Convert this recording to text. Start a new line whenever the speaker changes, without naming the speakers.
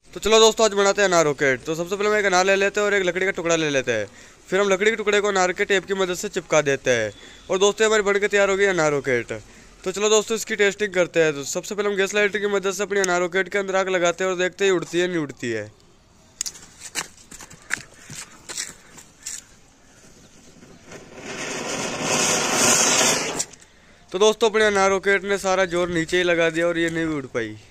तो चलो दोस्तों आज बनाते हैं अनार रॉकेट। तो सबसे पहले हम एक अनार ले लेते हैं और एक लकड़ी का टुकड़ा ले लेते हैं। फिर हम लकड़ी के टुकड़े को अनार के टेप की मदद से चिपका देते हैं और दोस्तों हमारी बन के तैयार हो गई अनार रॉकेट। तो चलो दोस्तों इसकी टेस्टिंग करते हैं। तो सबसे पहले हम गैस लाइटर की मदद से अपनी अनार रॉकेट के अंदर आग लगाते हैं और देखते हैं उड़ती है नहीं उड़ती है। तो दोस्तों अपने अनार रॉकेट ने सारा जोर नीचे ही लगा दिया और ये नहीं उड़ पाई।